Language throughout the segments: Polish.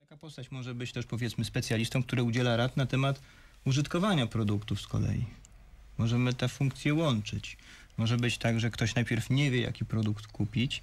Taka postać może być też, powiedzmy, specjalistą, który udziela rad na temat użytkowania produktów z kolei. Możemy te funkcje łączyć. Może być tak, że ktoś najpierw nie wie, jaki produkt kupić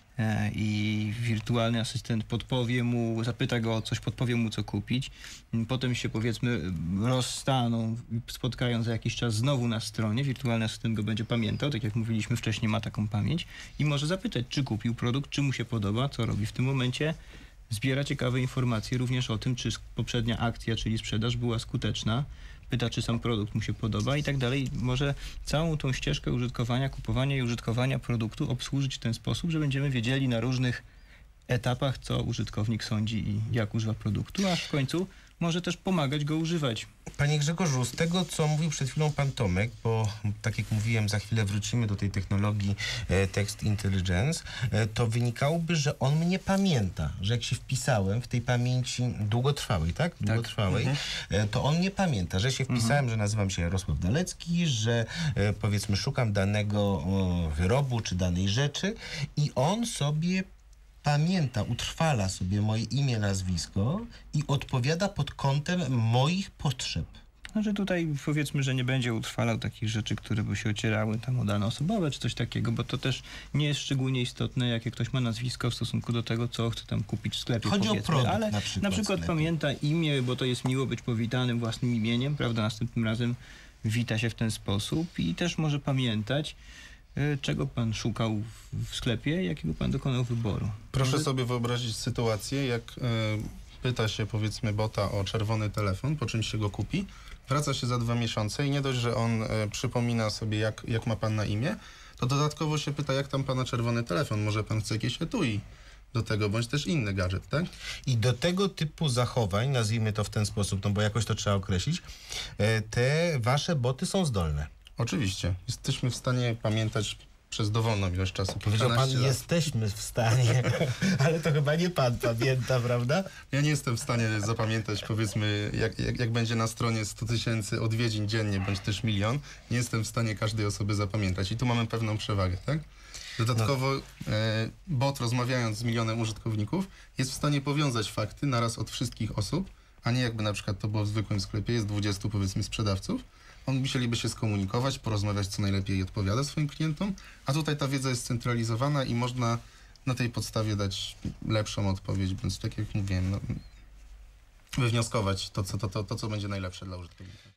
i wirtualny asystent podpowie mu, zapyta go o coś, podpowie mu, co kupić. Potem się, powiedzmy, rozstaną, spotkają za jakiś czas znowu na stronie. Wirtualny asystent go będzie pamiętał, tak jak mówiliśmy wcześniej, ma taką pamięć i może zapytać, czy kupił produkt, czy mu się podoba, co robi w tym momencie. Zbiera ciekawe informacje również o tym, czy poprzednia akcja, czyli sprzedaż była skuteczna. Pyta, czy sam produkt mu się podoba i tak dalej. Może całą tą ścieżkę użytkowania, kupowania i użytkowania produktu obsłużyć w ten sposób, że będziemy wiedzieli na różnych etapach, co użytkownik sądzi i jak używa produktu, aż w końcu może też pomagać go używać. Panie Grzegorzu, z tego, co mówił przed chwilą pan Tomek, bo tak jak mówiłem, za chwilę wrócimy do tej technologii Text Intelligence, to wynikałoby, że on mnie pamięta, że jak się wpisałem w tej pamięci długotrwałej, tak? Długotrwałej, to on mnie pamięta, że się wpisałem, że nazywam się Jarosław Dalecki, że powiedzmy szukam danego wyrobu czy danej rzeczy i on sobie pamięta, utrwala sobie moje imię, nazwisko i odpowiada pod kątem moich potrzeb. Znaczy tutaj powiedzmy, że nie będzie utrwalał takich rzeczy, które by się ocierały tam o dane osobowe czy coś takiego, bo to też nie jest szczególnie istotne, jakie ktoś ma nazwisko w stosunku do tego, co chce tam kupić w sklepie. Chodzi o produkt, ale na przykład pamięta imię, bo to jest miło być powitanym własnym imieniem, prawda? Następnym razem wita się w ten sposób i też może pamiętać, czego pan szukał w sklepie, jakiego pan dokonał wyboru. Proszę sobie wyobrazić sytuację, jak pyta się, powiedzmy, bota o czerwony telefon, po czym się go kupi, wraca się za 2 miesiące i nie dość, że on przypomina sobie, jak ma pan na imię, to dodatkowo się pyta, jak tam pana czerwony telefon, może pan chce jakieś etui do tego, bądź też inny gadżet, tak? I do tego typu zachowań, nazwijmy to w ten sposób, no bo jakoś to trzeba określić, te wasze boty są zdolne. Oczywiście. Jesteśmy w stanie pamiętać przez dowolną ilość czasu. Powiedział pan, jesteśmy w stanie, ale to chyba nie pan pamięta, prawda? Ja nie jestem w stanie zapamiętać, powiedzmy, jak będzie na stronie 100 000 odwiedzin dziennie, bądź też 1 000 000, nie jestem w stanie każdej osoby zapamiętać. I tu mamy pewną przewagę, tak? Dodatkowo bot, rozmawiając z 1 000 000 użytkowników, jest w stanie powiązać fakty naraz od wszystkich osób, a nie jakby na przykład to było w zwykłym sklepie, jest 20, powiedzmy, sprzedawców. Musieliby się skomunikować, porozmawiać, co najlepiej odpowiada swoim klientom, a tutaj ta wiedza jest centralizowana i można na tej podstawie dać lepszą odpowiedź, więc tak jak mówiłem, wywnioskować to, co będzie najlepsze dla użytkownika.